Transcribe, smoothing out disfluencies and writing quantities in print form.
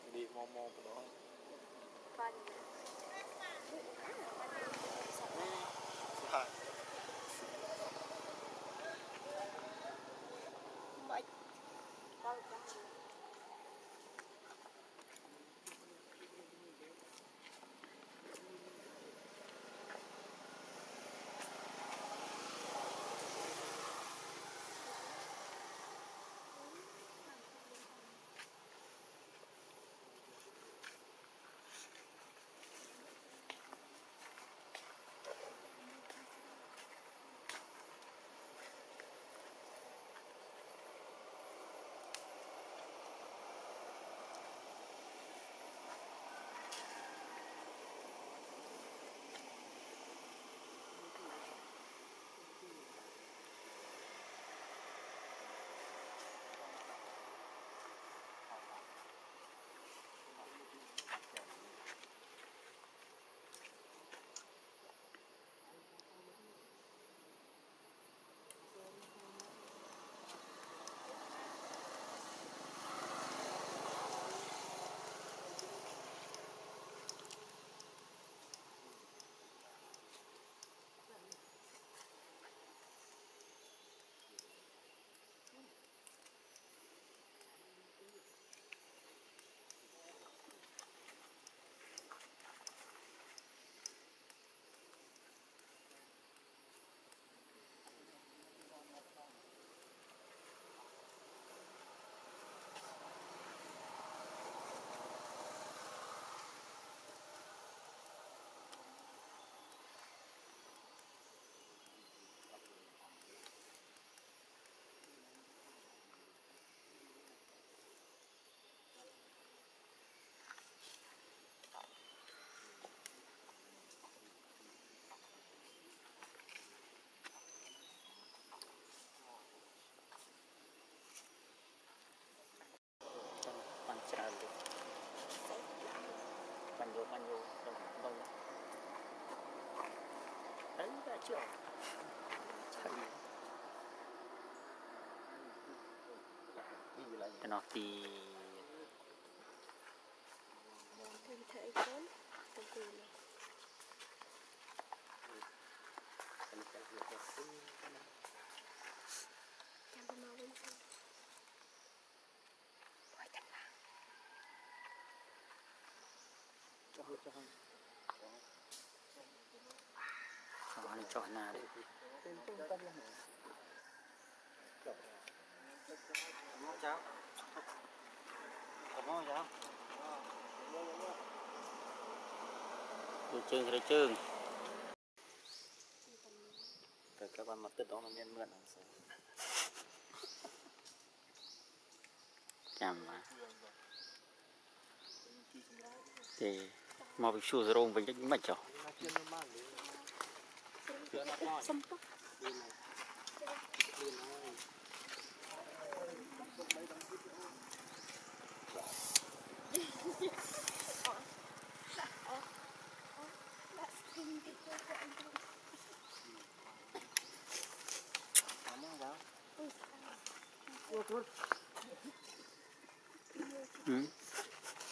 Di momo pedoh. Pan. Sihat. Baik. Tahu kan? Manju đông đấy đã chưa nó thì Thấy con. Từ từ này. Chẳng mau bên trên. Quay thật là. cho nào đấy Cháu. Cảm ơn cháu. Rồi chương rồi các bạn mặt tự đó nó miên mượn chằm mà thì mà bị sụt rồi với những mạch chó Sempok. Ừ.